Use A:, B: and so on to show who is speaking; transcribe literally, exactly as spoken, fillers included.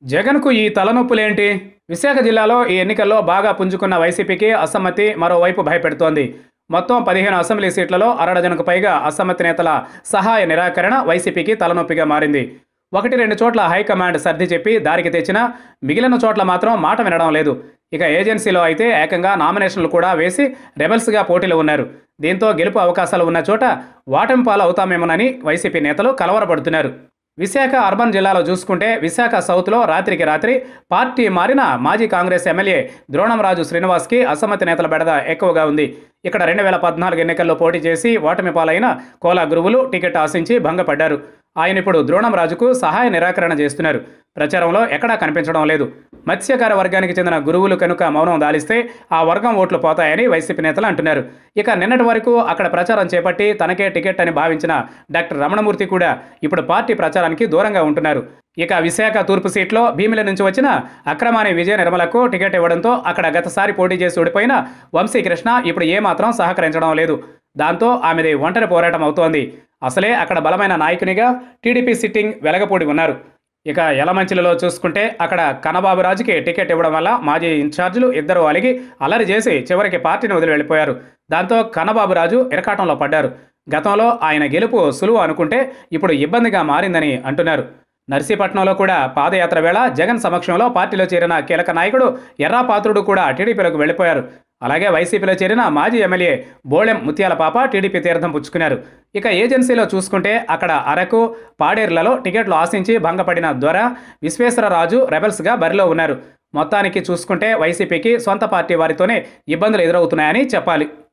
A: జగన్కు ఈ తలనొప్పులేంటి? విశాఖ జిల్లాలో ఈ ఎన్నికల్లో బాగా పుంజుకున్న వైసీపీకి అసమ్మతి మరోవైపు భయపెడుతోంది. మొత్తం పదిహేను అసెంబ్లీ సీట్లలో అరడజనుకు పైగా అసమ్మతి నేతల సహాయ నిరాకరణ వైసీపీకి తలనొప్పిగా మారింది. ఒకటి రెండు చోట్ల హైకమాండ్ సర్ది చెప్పి దారికి తెచ్చినా మిగిలిన చోట్ల మాత్రం మాట వినడం లేదు. ఇక ఏజెన్సీలో అయితే ఏకంగా నామినేషన్లు కూడా వేసి రెబల్స్గా పోటీలు ఉన్నారు. దీంతో గెలుపు అవకాశాలు ఉన్న చోట ఓటమి పాలు అవుతామేమోనని వైసీపీ నేతలు కలవరపడుతున్నారు. విశాఖ అర్బన్ జిల్లాలో చూసుకుంటే విశాఖ సౌత్లో రాత్రికి రాత్రి పార్టీ మారిన మాజీ కాంగ్రెస్ ఎమ్మెల్యే ద్రోణంరాజు శ్రీనివాస్కి అసమ్మతి నేతల బెడద ఎక్కువగా ఉంది. ఇక్కడ రెండు వేల పద్నాలుగు ఎన్నికల్లో పోటీ చేసి ఓటమి పాలైన కోలా గురువులు టికెట్ ఆశించి భంగపడ్డారు. ఆయన ఇప్పుడు ద్రోణంరాజుకు సహాయ నిరాకరణ చేస్తున్నారు. ప్రచారంలో ఎక్కడా కనిపించడం లేదు. మత్స్యకార వర్గానికి చెందిన గురువులు కనుక మౌనం దాలిస్తే ఆ వర్గం ఓట్లు పోతాయని వైసీపీ నేతలు అంటున్నారు. ఇక నిన్నటి వరకు అక్కడ ప్రచారం చేపట్టి తనకే టికెట్ అని భావించిన డాక్టర్ రమణమూర్తి కూడా ఇప్పుడు పార్టీ ప్రచారానికి దూరంగా ఉంటున్నారు. ఇక విశాఖ తూర్పు సీట్లో భీమిల నుంచి వచ్చిన అక్రమాని విజయ నిర్మలకు టికెట్ ఇవ్వడంతో అక్కడ గతసారి పోటీ చేసి ఓడిపోయిన వంశీకృష్ణ ఇప్పుడు ఏమాత్రం సహకరించడం లేదు. దాంతో ఆమెది ఒంటరి పోరాటం అవుతోంది. అసలే అక్కడ బలమైన నాయకునిగా టీడీపీ సిట్టింగ్ వెలగపూడి ఉన్నారు. ఇక యలమంచిలిలో చూసుకుంటే అక్కడ కన్నబాబురాజుకి టికెట్ ఇవ్వడం వల్ల మాజీ ఇన్ఛార్జీలు ఇద్దరు అలిగి అల్లరి చేసి చివరికి పార్టీని వదిలి వెళ్ళిపోయారు. దాంతో కన్నబాబురాజు ఇరకాటంలో పడ్డారు. గతంలో ఆయన గెలుపు సులువు అనుకుంటే ఇప్పుడు ఇబ్బందిగా మారిందని అంటున్నారు. నర్సీపట్నంలో కూడా పాదయాత్ర వేళ జగన్ సమక్షంలో పార్టీలో చేరిన కీలక నాయకుడు ఎర్రాపాత్రుడు కూడా టీడీపీలోకి వెళ్ళిపోయారు. అలాగే వైసీపీలో చేరిన మాజీ ఎమ్మెల్యే బోళెం ముత్యాల పాప టీడీపీ తీర్థం పుచ్చుకున్నారు. ఇక ఏజెన్సీలో చూసుకుంటే అక్కడ అరకు పాడేర్లలో టికెట్లు ఆశించి భంగపడిన దొర విశ్వేశ్వరరాజు రెబల్స్గా బరిలో ఉన్నారు. మొత్తానికి చూసుకుంటే వైసీపీకి సొంత పార్టీ వారితోనే ఇబ్బందులు ఎదురవుతున్నాయని చెప్పాలి.